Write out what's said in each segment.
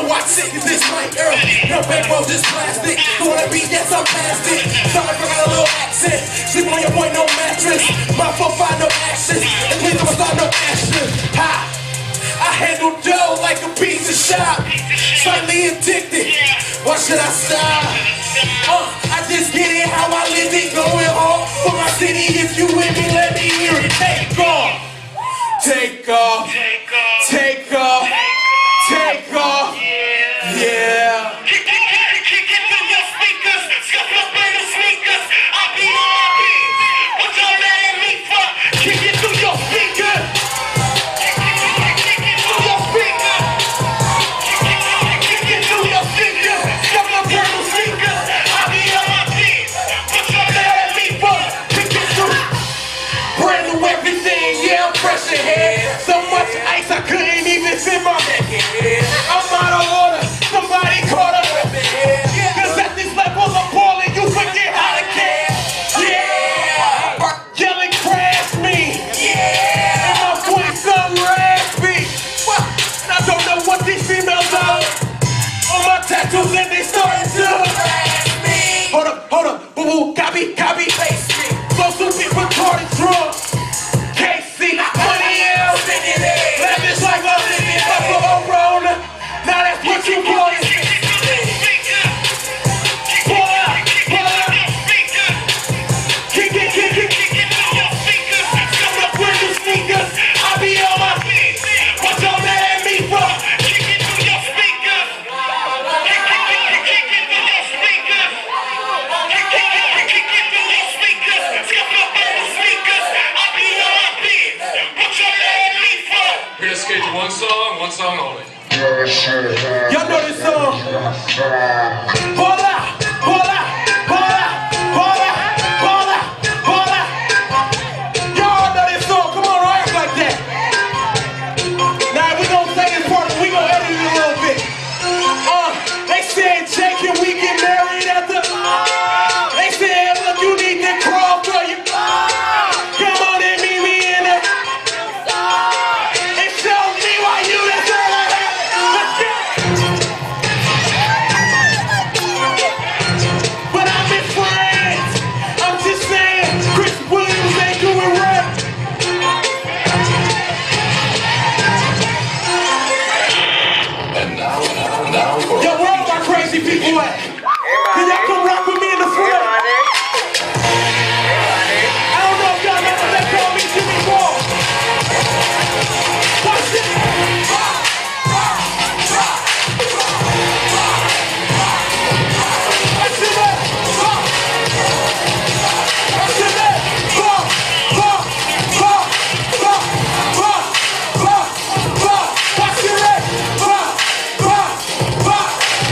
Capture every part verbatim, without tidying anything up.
Oh, I take this like Earl. No bankroll, just plastic. You wanna be, yes, I'm past it. Sound like I got a little accent. Sleep on your boy, no mattress. My four five, no action. And please don't start no action. Ha! I handle dough like a pizza shop. Slightly addicted. Why should I stop? Uh, I just get it how I live it. Going home for my city. If you with me, let me hear it. Take off. Take off. Take off. Take off. Yeah. Kick it, kick it, kick it through your speakers. Scuff up in the sneakers. I be on my beat. What y'all letting me for? Kick it through your speakers. Kick it, kick it, kick it through your speakers. Kick it, kick it, kick it through your speakers. Scuff up in the sneakers. I be on my beat. What y'all letting me for? Kick it through. Brand new everything, yeah, I'm fresh ahead. So much ice I couldn't even fit my head. I'm out of order, somebody caught up with me. Cause at this level of balling, you forget how to care. Yeah, yelling crash me. Yeah, and my voice so raspy. I don't know what these females are. On my tattoos and they starting to harass me. Hold up, hold up, boo boo, copy, copy, paste me. Flow stupid, retarded, drunk. K C, money else, lavish like a living up for a Rona. Now that's what you call it. Pull up, pull up. Kick it, kick it, kick it through your speakers. Come up with the sneakers. I be on my feet. What y'all mad at me for? Kick it through your speakers. Kick it, kick it, kick it through your speakers. Kick it, kick it, kick it through your speakers. Scuff up in the sneakers. I be on my feet. What y'all letting me for? We're gonna skate to one song, one song only. Y'all know this song. Bola, bola, bola, bola, bola, bola. Y'all know this song. Come on, act like that. Now we gonna say this part, we gonna edit it a little bit. Uh, they said, Jay, can we get married at the? They said, look, you need to crawl for you. Come on and meet me in the. And show me why you deserve it. Let's get it. But I'm in France. I'm just saying, Chris Williams ain't doing right. And now, now, now for Yo, where all my crazy people at? Can y'all come rock with me in the front? I don't know if y'all remember they call me Jimmy Wall. Watch it. Watch it up. Watch it up. Ball, ball, ball, ball, ball, ball, ball. Watch it up. Ball, ball, ball.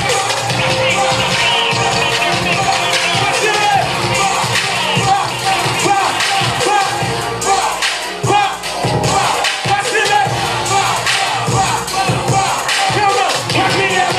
Watch it up. Ball, ball, ball, ball, ball, ball. Watch it up. Ball, ball, ball. Come on, watch me out.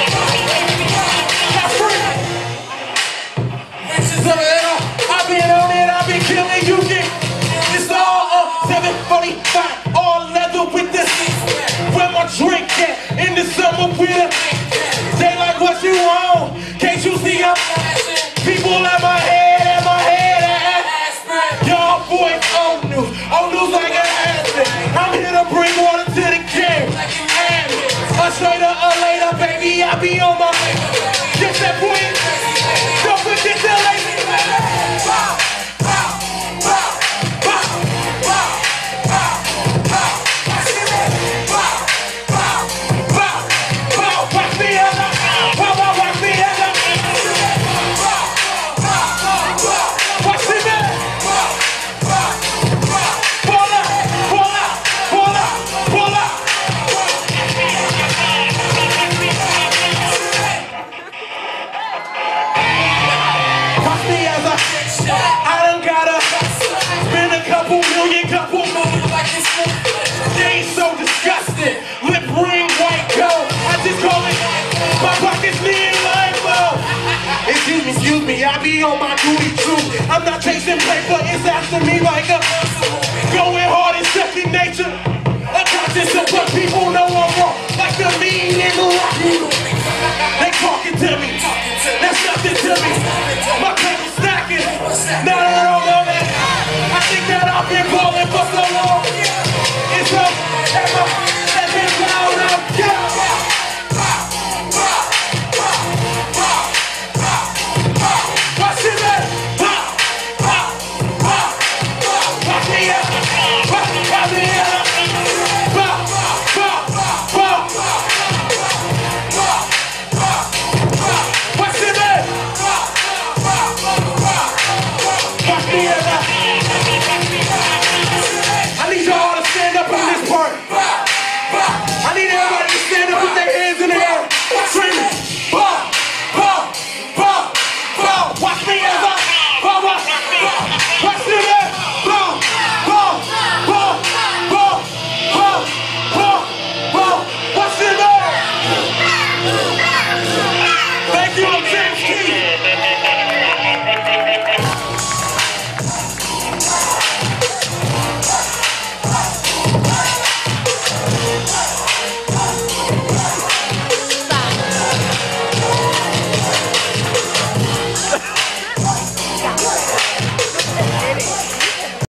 Now free. Bitches of it all. I've been on it, I've been killing you, kid. It's all up, seven forty-five, all leather with the where my drink at, in the summer with a they like what you want, can't you see I'm people at my head, at my head, at y'all boys old news, old news like an aspirin. I'm here to bring water to the game, a straight up, a later, baby, I be on my get that boy, don't forget the lady. Bow, bow, bow, bow, bow, bow, bow. Bow, bow, bow, bow. Watch me as I, bow, bow, watch me as I. Bow, bow, bow. Watch me, man. Bow, bow, bow. Pull up, pull up, pull up, pull up. Watch me as I, I done gotta spend a couple million, couple million like this. They ain't so disgusting. Lip ring, white coat. I just call it my pockets lean like low. Excuse me, excuse me, I be on my duty too. I'm not chasing paper, it's after me like a